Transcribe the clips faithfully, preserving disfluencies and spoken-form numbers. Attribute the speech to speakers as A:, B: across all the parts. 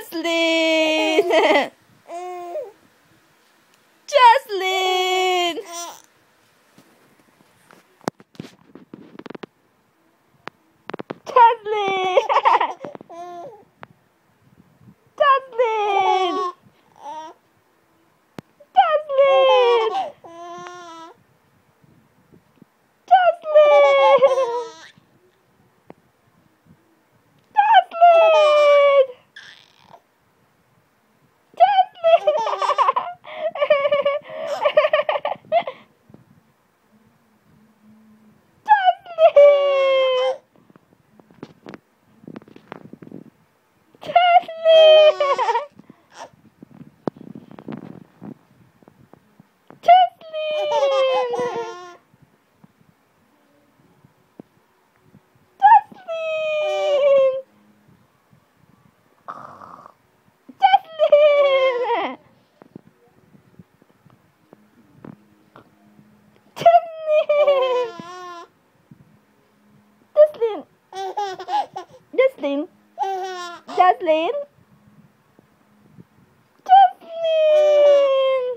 A: Jocelyn! Jocelyn! Jocelyn! Jocelyn! Jocelyn! Jocelyn, Jocelyn, Jocelyn,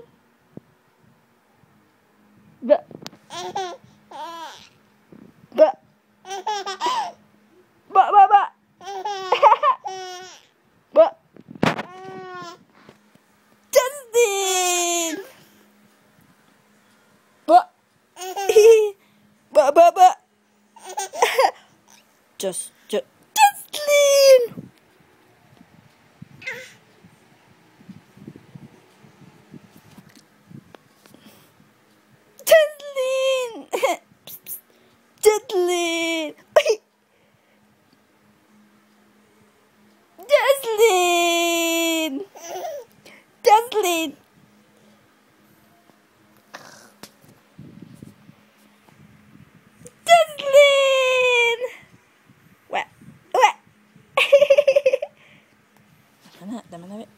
A: But, but, but, but, but, but, Jocelyn, but, but, but, but, just, just. Jocelyn! Jocelyn! Jocelyn! Jocelyn! Jocelyn! Jocelyn! What? What? Mana? Dah mana?